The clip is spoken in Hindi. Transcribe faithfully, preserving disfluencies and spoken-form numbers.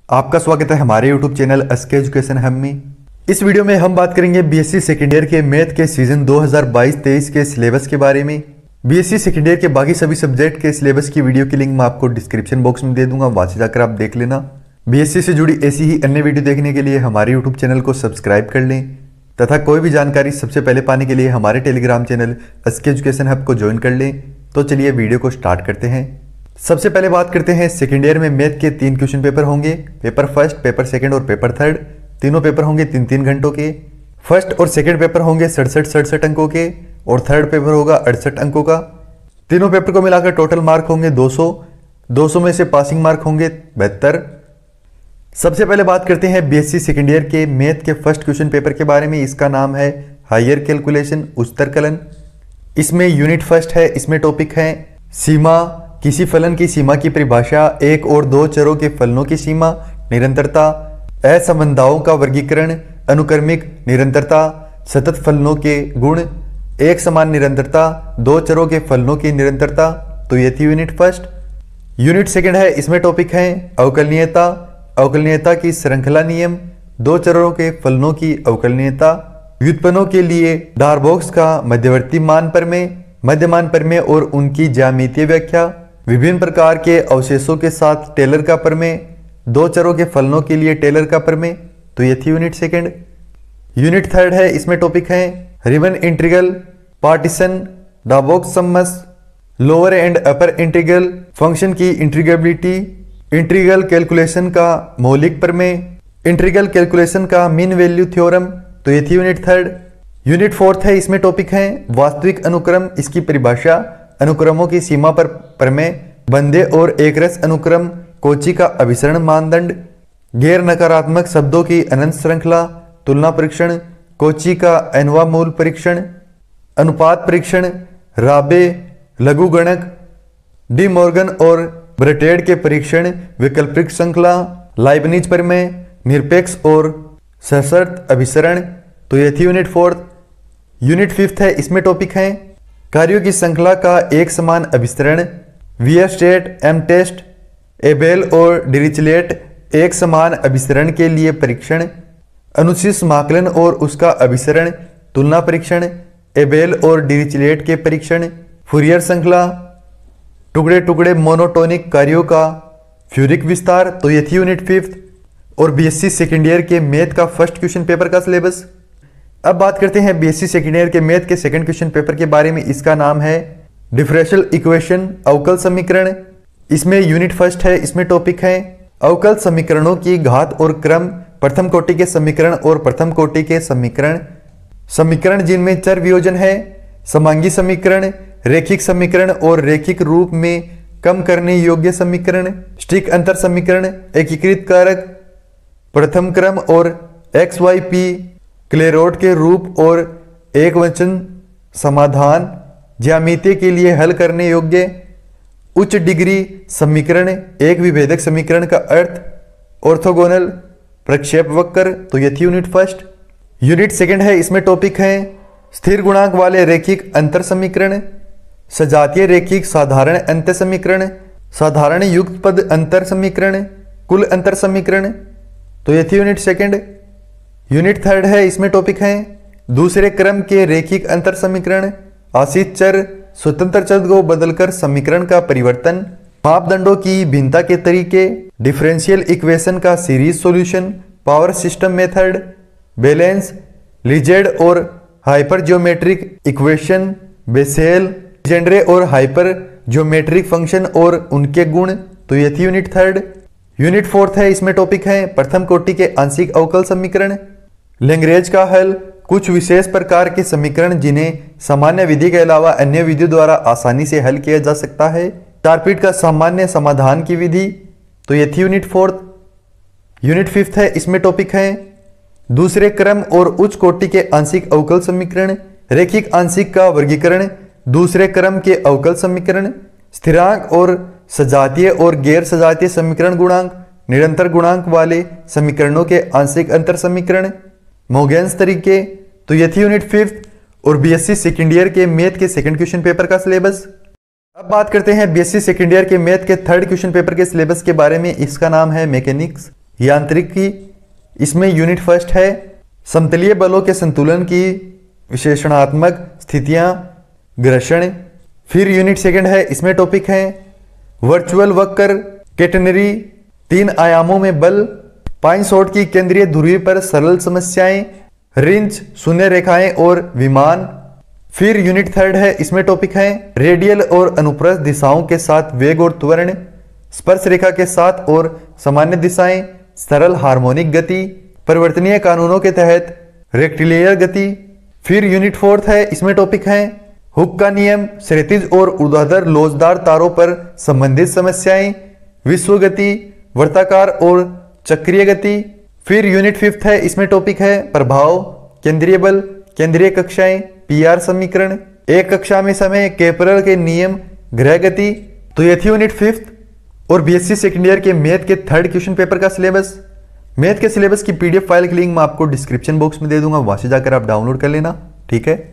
आपका स्वागत है हमारे YouTube channel SK education hub में। इस वीडियो में हम बात करेंगे बीएससी सेकेंड ईयर के मैथ के सीजन दो हज़ार बाईस तेईस के सिलेबस के बारे में। बीएससी सेकेंड ईयर के बाकी सभी सब्जेक्ट के सिलेबस की वीडियो की लिंक मैं आपको डिस्क्रिप्शन बॉक्स में दे दूंगा, वहां से जाकर आप देख लेना। बीएससी से जुड़ी ऐसी ही अन्य वीडियो देखने के लिए हमारे यूट्यूब चैनल को सब्सक्राइब कर लें तथा कोई भी जानकारी सबसे पहले पाने के लिए हमारे Telegram channel SK education hub को ज्वाइन कर लें। तो चलिए वीडियो को स्टार्ट करते हैं। सबसे पहले बात करते हैं सेकेंड ईयर में मैथ के तीन क्वेश्चन पेपर होंगे, पेपर फर्स्ट, पेपर सेकंड और पेपर थर्ड। तीनों पेपर होंगे तीन तीन घंटों के। फर्स्ट और सेकंड पेपर होंगे सड़सठ सड़सठ अंकों के और थर्ड पेपर होगा अड़सठ अंकों का। तीनों पेपर को मिलाकर टोटल मार्क होंगे दो सौ। दो सौ में से पासिंग मार्क होंगे बहत्तर। सबसे पहले बात करते हैं बीएससी सेकेंड ईयर के मैथ के फर्स्ट क्वेश्चन पेपर के बारे में। इसका नाम है हायर कैलकुलेशन उच्चतर कलन। इसमें यूनिट फर्स्ट है, इसमें टॉपिक है सीमा। किसी फलन की सीमा की परिभाषा, एक और दो चरों के फलनों की सीमा, निरंतरता, असंबंधाओं का वर्गीकरण, अनुक्रमिक निरंतरता, सतत फलनों के गुण, एक समान निरंतरता, दो चरों के फलनों की निरंतरता। तो ये थी यूनिट फर्स्ट। यूनिट सेकंड है, इसमें टॉपिक है अवकलनीयता। अवकलनीयता की श्रृंखला नियम, दो चरों के फलनों की अवकलनीयता, व्युत्पन्नों के लिए डार्बोक्स का मध्यवर्ती मान प्रमेय, मध्यमान प्रमेय और उनकी ज्यामितीय व्याख्या, विभिन्न प्रकार के अवशेषों के साथ टेलर का प्रमेय, दो चरों के फलनों के लिए टेलर का प्रमेय। तो ये थी यूनिट सेकंड। यूनिट थर्ड है, इसमें टॉपिक है Riemann integral, partition, Darboux sums, lower and upper integral, function की इंटीग्रेबिलिटी, इंटीग्रल कैलकुलेशन का मौलिक प्रमेय, इंटीग्रल कैलकुलेशन का मीन वैल्यू थ्योरम। तो ये थी यूनिट थर्ड। यूनिट फोर्थ है, इसमें टॉपिक है वास्तविक अनुक्रम, इसकी परिभाषा, अनुक्रमों की सीमा पर प्रमेय, बंदे और एकरस अनुक्रम, कोची का अभिसरण मानदंड, गैर नकारात्मक शब्दों की अनंत श्रृंखला, तुलना परीक्षण, कोची का एनवा मूल परीक्षण, अनुपात परीक्षण, राबे लघुगणक, डी मॉर्गन और ब्रेटेड के परीक्षण, वैकल्पिक श्रृंखला, लाइबनिज प्रमेय, निरपेक्ष और सशर्त अभिसरण। तो ये थी यूनिट फोर्थ। यूनिट फिफ्थ है, इसमें टॉपिक है कार्यों की श्रृंखला का एक समान अभिसरण, वियरस्टेट, एम टेस्ट, एबेल और डिरिचलेट एक समान अभिसरण के लिए परीक्षण, अनुचित समाकलन और उसका अभिसरण, तुलना परीक्षण, एबेल और डिरिचलेट के परीक्षण, फूरियर श्रृंखला, टुकड़े टुकड़े मोनोटोनिक कार्यों का फ्यूरिक विस्तार। तो ये थी यूनिट फिफ्थ और बीएससी सेकेंड ईयर के मैथ का फर्स्ट क्वेश्चन पेपर का सिलेबस। अब बात करते हैं बीएससी सेकेंड ईयर के मैथ के सेकंड क्वेश्चन पेपर के बारे में। इसका नाम है डिफरेंशियल इक्वेशन, अवकल समीकरण। इसमें यूनिट फर्स्ट है, इसमें टॉपिक है अवकल समीकरणों की घात और क्रम, प्रथम कोटि के समीकरण और प्रथम कोटि के समीकरण, समीकरण जिनमें चर वियोजन है, समांगी समीकरण, रैखिक समीकरण और रैखिक रूप में कम करने योग्य समीकरण, स्टिक अंतर समीकरण, एकीकृत कारक, प्रथम क्रम और एक्स वाई पी क्लेरोड के रूप और एक वचन समाधान, ज्यामिति के लिए हल करने योग्य उच्च डिग्री समीकरण, एक विभेदक समीकरण का अर्थ, ऑर्थोगोनल प्रक्षेपवक्र। तो ये थी यूनिट फर्स्ट। यूनिट सेकंड है, इसमें टॉपिक है स्थिर गुणांक वाले रैखिक अंतर समीकरण, सजातीय रैखिक साधारण अंतर समीकरण, साधारण युक्त पद अंतर समीकरण, कुल अंतर समीकरण। तो ये थी यूनिट सेकंड। यूनिट थर्ड है, इसमें टॉपिक है दूसरे क्रम के रैखिक अंतर समीकरण, आश्रित चर स्वतंत्र चर को बदलकर समीकरण का परिवर्तन, मापदंडों की भिन्नता के तरीके, डिफरेंशियल इक्वेशन का series solution, power system method, balance, legend और hyper geometric equation, Bessel, Legendre और हाइपर जियोमेट्रिक फंक्शन और उनके गुण। तो ये थी यूनिट थर्ड। यूनिट फोर्थ है, इसमें टॉपिक है प्रथम कोटि के आंशिक अवकल समीकरण, लैग्रेंज का हल, कुछ विशेष प्रकार के समीकरण जिन्हें सामान्य विधि के अलावा अन्य विधियों द्वारा आसानी से हल किया जा सकता है, चारपीठ का सामान्य समाधान की विधि। तो ये थी यूनिट फोर्थ। यूनिट फिफ्थ है, इसमें टॉपिक है दूसरे क्रम और उच्च कोटि के आंशिक अवकल समीकरण, रैखिक आंशिक का वर्गीकरण, दूसरे क्रम के अवकल समीकरण, स्थिरांक और सजातीय और गैर सजातीय समीकरण गुणांक, निरंतर गुणांक वाले समीकरणों के आंशिक अंतर समीकरण, मोगेंस तरीके। तो ये थी यूनिट फिफ्थ और बीएससी सेकेंड ईयर के मैथ के सेकंड क्वेश्चन पेपर का सिलेबस। अब बात करते हैं बीएससी सेकेंड ईयर के मैथ के थर्ड क्वेश्चन पेपर के सिलेबस के बारे में। इसका नाम है मैकेनिक्स। यांत्रिकी, इसमें यूनिट फर्स्ट है समतलीय बलों के संतुलन की विशेषणात्मक स्थितियां, घर्षण। फिर यूनिट सेकंड है, इसमें टॉपिक है वर्चुअल वक्र, केटेनरी, तीन आयामों में बल, पाइनसोट की केंद्रीय ध्रुवी पर सरल समस्याएं, रिंच, शून्य रेखाएं और विमान। फिर यूनिट थर्ड है, इसमें टॉपिक है रेडियल और अनुप्रस्थ दिशाओं के साथ वेग और त्वरण, स्पर्श रेखा के साथ और सामान्य दिशाएं, सरल हार्मोनिक गति, परिवर्तनीय कानूनों के तहत रेक्टिलिनियर गति। फिर यूनिट फोर्थ है, इसमें टॉपिक है हुक का नियम, क्षैतिज और ऊर्ध्वाधर लोचदार तारों पर संबंधित समस्याएं, विश्व गति, वर्ताकार और चक्रीय गति। फिर यूनिट फिफ्थ है, इसमें टॉपिक है प्रभाव, केंद्रीय बल, केंद्रीय कक्षाएं, पीआर समीकरण, एक कक्षा में समय, केपलर के नियम, ग्रह गति। तो ये थी यूनिट फिफ्थ और बीएससी सेकेंड ईयर के मैथ के थर्ड क्वेश्चन पेपर का सिलेबस। मैथ के सिलेबस की पीडीएफ फाइल की लिंक मैं आपको डिस्क्रिप्शन बॉक्स में दे दूंगा, वहां से जाकर आप डाउनलोड कर लेना। ठीक है।